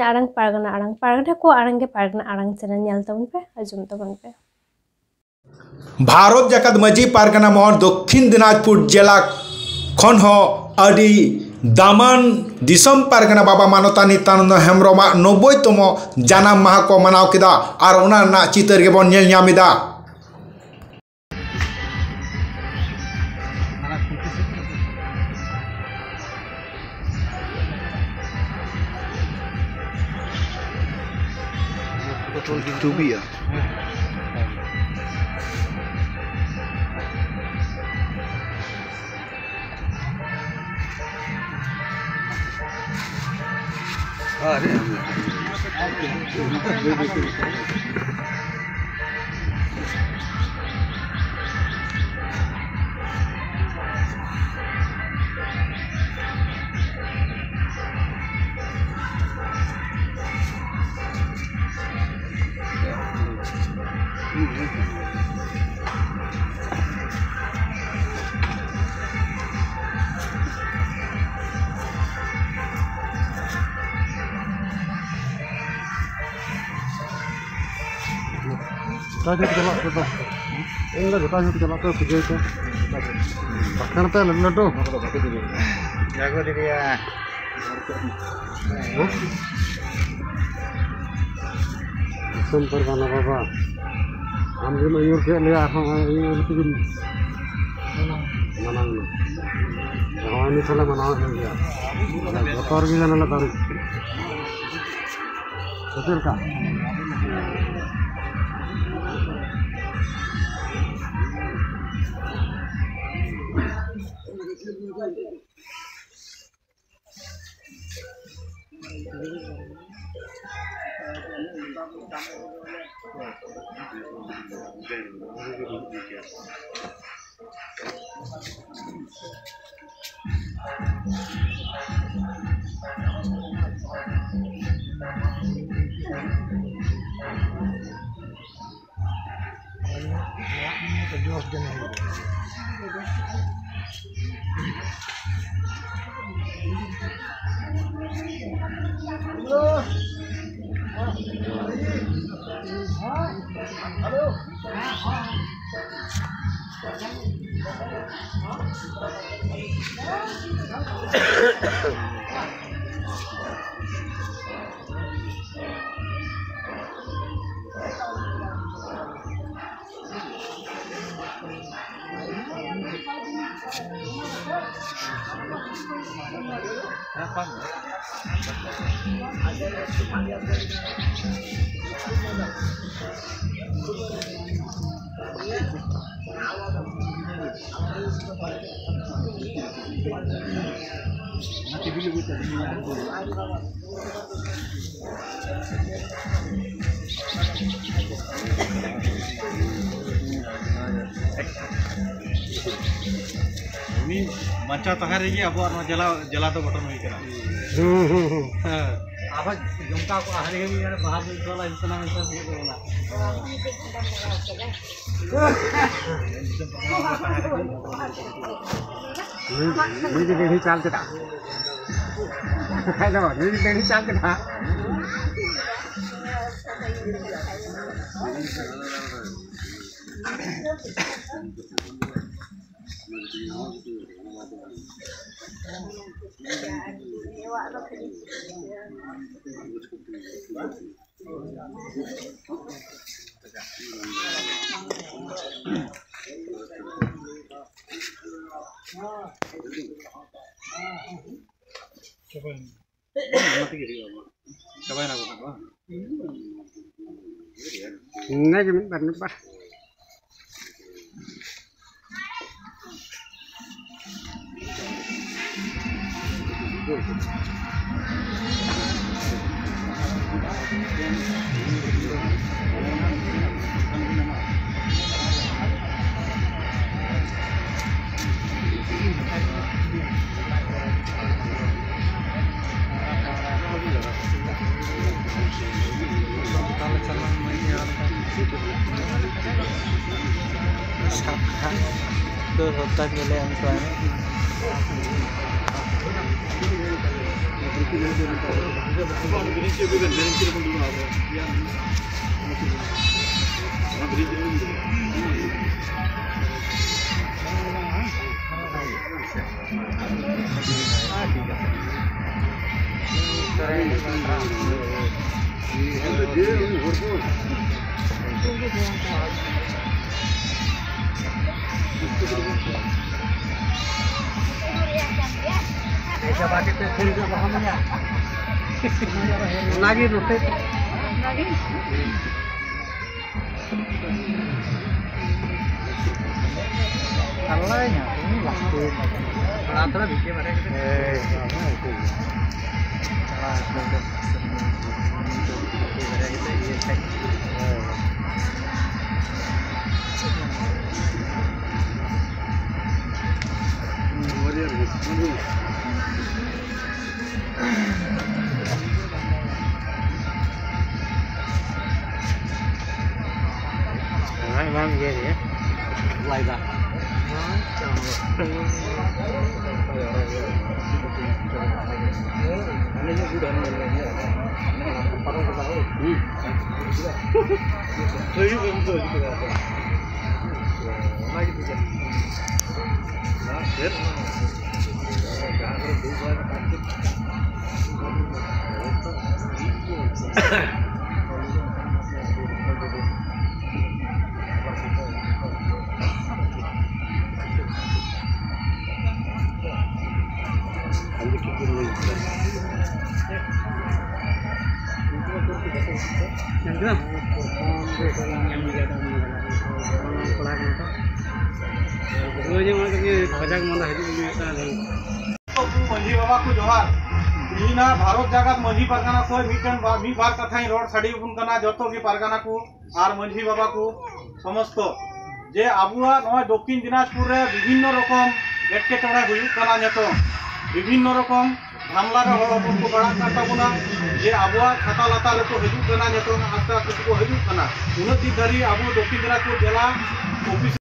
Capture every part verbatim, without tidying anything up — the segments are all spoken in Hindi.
ᱤᱧᱟᱹᱜ ᱟᱲᱟᱝ ᱯᱟᱨᱜᱟᱱᱟ ᱟᱲᱟᱝ ᱯᱟᱨᱜᱟᱱᱟ ᱠᱚ ᱟᱲᱟᱝ ᱜᱮ ᱯᱟᱨᱜᱟᱱᱟ ᱟᱲᱟᱝ ᱪᱮᱱᱮᱞ ᱧᱮᱞ ᱛᱟᱵᱚᱱ ᱯᱮ ᱟᱸᱡᱚᱢ ᱛᱟᱵᱚन पे। भारत जाकत मजी पारगाना महल दक्षिण दिनाजपुर जिला खन हो अडी दामान दिसम पारगाना बाबा मानवतानी तानंद हेम्ब्रम नब्बे तम जानाम माह को मनाव केदा और उना ना चितर के बन नेल ᱧᱟᱢᱮᱫᱟ। Tubia. Ah, ini. Kita jalan kita, ini kita jalan ke tiga itu, bahkan kita lalu lalu, Jago dia. Sumber mana bapa, ambil mayur ke lihat, mayur itu gini, mana mana, oh ini salah mana dia, motor kita nala tarik, betul kah? Apa? Nanti dulu kita dengar dulu. Ini macam tahar ini apa orang jala jala tu botol ni kena. Apa jumpa aku hari ini ada bahas itu lah insana insana itu lah. Ini jadi ini cal kita. Ada apa? Ini jadi cal kita. Ini gimana barang apa? Tuh, hotel milik yang tuan. lagi rote lagi salahnya ini waktu antara bikin mereka gitu eh salah itu salah mereka gitu cek warrior gitu memang gini ya mulai dah anehnya sudah nanya parang kita tahu jadi betul juga lagi juga nah set मंझी बाबा को जोहार इना भारत जगत मंझी पारगाना को मिटन मी बार कथाई रोड साड़ी बुन कना जतो की पारगाना को आर मंझी बाबा को समस्त जे आबुआ नय दक्षिण दिनाजपुर रे विभिन्न रकम एटकेटोड़े हुई कना नेतो विभिन्न रकम हामला रे हर हपन को बड़ा काटा बुना जे आबुआ छाता लाता ले को हिजु कना नेतो आस्ते आस्ते को हिजु कना उन दिन धरी आबु दक्षिण दिनाजपुर जिला ऑफिस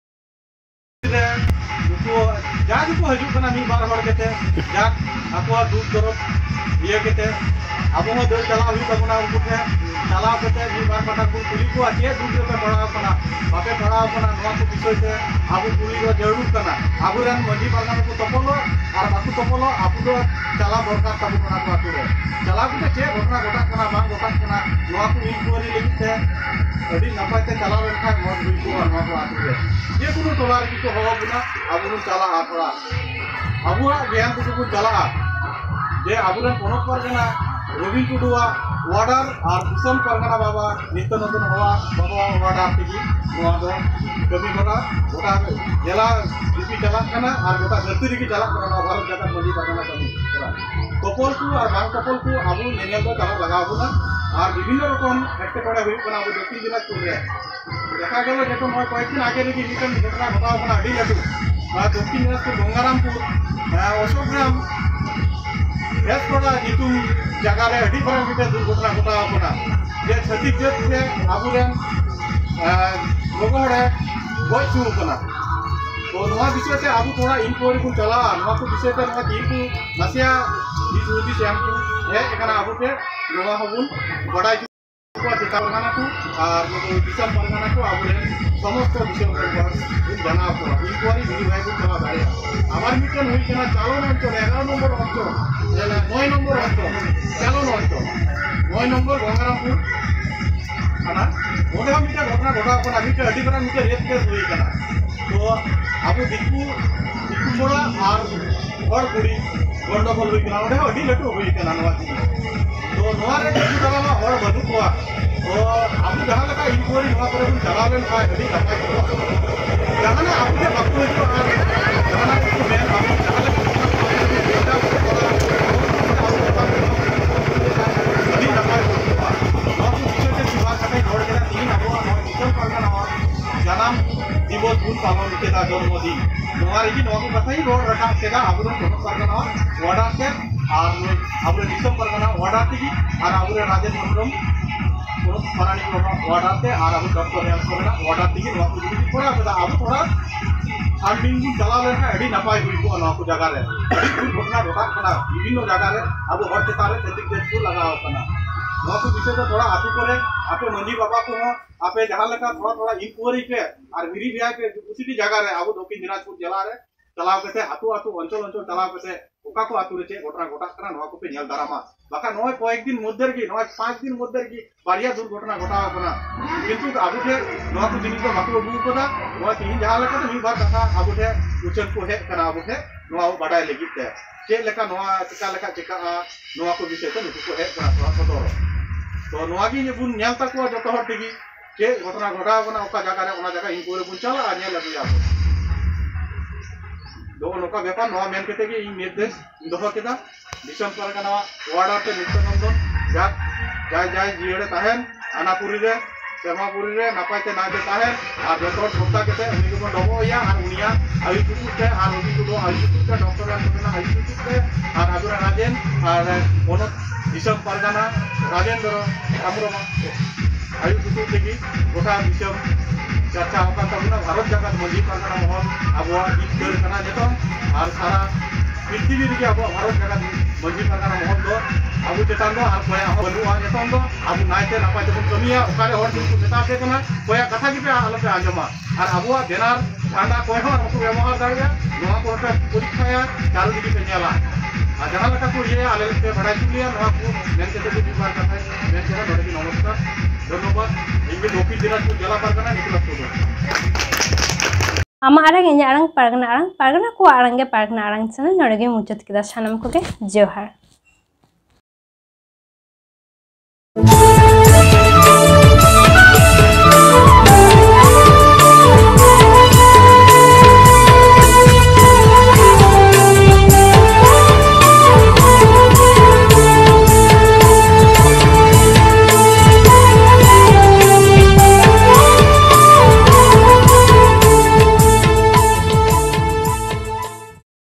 रे को जाग को हिजु कना मी बार हर केते जाग आपवा दुख दरद ये केते आबो हो दर चला हुई तबना उनको के चला केते मी बार पटा को पुली को आके दुख पे पड़ा कना बापे पड़ा कना नवा को विषय ते आबो पुली रो जरूर कना आबो रन मंझी पारगाना को तपलो और बाकु तपलो आपु दो चला बरका तबु कना को आतु रे चला को चे घटना घटा कना बांग घटा कना नवा को इंक्वायरी लेकिन ते अभी नपाय ते चला रे खा मत हुई को नवा को आतु रे जे कुनो तोलार की को हो बुना आबो चला आथरा आबो ज्ञान को चला जे आबुरन पोनक पारगाना रवि टुडुआ वार्डर और दिसम पारगाना बाबा नित्य नतन हवा बाबा वार्डर तेगी नवा दो कभी गोटा गोटा जिला डीपी चला कना और गोटा धरती की चला कना भारत जगत मंझी पारगाना कमी चला कपल को और बांग कपल को आबु नेनेल दो चला लगा बुना और विभिन्न रकम एटकेटोड़े हुई कना आबु दक्षिण दिनाजपुर रे देखा गेलो जेतो मोय कयदिन आगे लगी मिटन घटना घटाव कना अडी लाटू और दक्षिण दिनाजपुर गंगारामपुर अशोकग्राम बेसपड़ा नितुम जगह रे अड़ी बड़ा मिटे दुर्घटना घटाव कना जे छत्तीस जत से आबुरेन लोगो हड़े गज चुर कना तो नवा विषय से आबु थोड़ा इंक्वायरी को चला नवा को विषय ते नवा की को नसिया दिस उदी श्याम को हे एकना आबु के नवा हबुन बड़ा को चिता परगाना को और दिसम परगाना को आबुरेन समस्त विषय को जाना को इंक्वायरी विधि भाई को चला दारे आमार मिटन हुई कना चालो अंचल एगारो नम्बर अंचल जेला नय नम्बर अंचल चालो अंचल नय नम्बर गंगारामपुर खाना ओडे मिटा घटना घटा कना मिटा अडी करा मिटा रेप केस हुई कना तो आबु दिकु दिकु मोड़ा और हड़ कुड़ी गंडगोल हुई कना ओडे अडी लटू हुई कना नवा तो नवा रे दिकु दला हड़ बदु कोआ तो आबु जहां लगा इंक्वायरी नवा करे चला लेन का अडी नपाय को जहां आबु के बाकु जो जहां को मेन आबु जन्म दिवस बुन पालन केदा जन्मदिन नोआ रेगी नोआ को कथाई रोड रटा केदा आबुरे कोनो परगना वार्डर के और आबुरे दिसम परगना वार्डर तेगी और आबुरे राजेश मंडलम कोनो परानी वार्डर ते और आबु डॉक्टर रेल परगना वार्डर तेगी नोआ को जुदी पड़ा केदा आबु थोड़ा सामने को चला लेना अड़ी नपाय हुई को ना को जगह रे अड़ी कुछ घटना घटा कना विभिन्न जगह रे अब हर चेतारे खेती के को लगाव कना नवा को विषय तो थोड़ा आतु करे आपे मंजी बाबा को हो आपे जहां लगा थोड़ा थोड़ा इंक्वायरी पे और मिरी बिया पे उसी जगह रे अब दक्षिण दिनाजपुर जिला रे चलाव कते आतु आतु अंचल अंचल चलाव कते ओका को आतु रे चे घटना घटा कना नवा को पे नेल दारामा बाका नय कয়েক दिन मध्य की नय पाँच दिन मध्य की बारिया दुर्घटना घटाव कना किंतु आबु थे नवा को जिनिस बाको अगु कदा नवा तीन जहां लगा तो मी बार कथा आबु थे उचन को हे कना आबु थे नवा बाडाय लगी ते चे लेका नवा चिका लेका चिका नवा को विषय तो नुकु को हे कना थोड़ा सदर तो नवा की बुन नेल तको जतो हर टिगी चे घटना घटाव कना ओका जगह रे ओना जगह इनकोरे बुन चला आ नेल लगी आबु दो नोका व्यापार नवा मेन केते की निर्देश दोहो केदा दिसम परगना वार्डर ते नित्यानंदन जा जाय जाय जियड़े ताहेन आनापुरी रे सेमापुरी रे नापायते नाते ताहेन आर जतो छोटा केते उनी को डबो या आर उनिया आयु तुते आर उनी को आयु तुते डॉक्टर आना आयु तुते आर आगुरा राजेन आर कोनो दिसम परगना राजेंद्र कामरमा आयु तुते की गोटा दिसम चर्चा होकर तबना भारत जगत मंजी परगना महल आबो इक्कर कना जेतो आर सारा पृथ्वी रे आबो भारत जगत मंजी परगना महल दो आबो चेतान दो आर कोया बलुआ जेतो दो आबो नायते नापायते बन कमिया ओकारे हर दिन को मेता पे कना कोया कथा की पे आलो पे आजमा आर आबो देनार ठांडा कोय हो हमको व्यवहार दाड़िया नोआ को पे परीक्षाया चालू दिकी पे नेला आ जहां लका को ये आले पे बड़ा चुलिया नोआ को मेन केते को विभाग कथा मेन केते बड़े की नमस्कार धन्यवाद इंगे दक्षिण दिनाजपुर जिला परगना निकला तो आमा आरंग इᱧ आरंग पारगना आरंग पारगना को आरंगे पारगना आरंग चैनल नोड़े गे मुचाद केदा सानाम कोगे जोहार।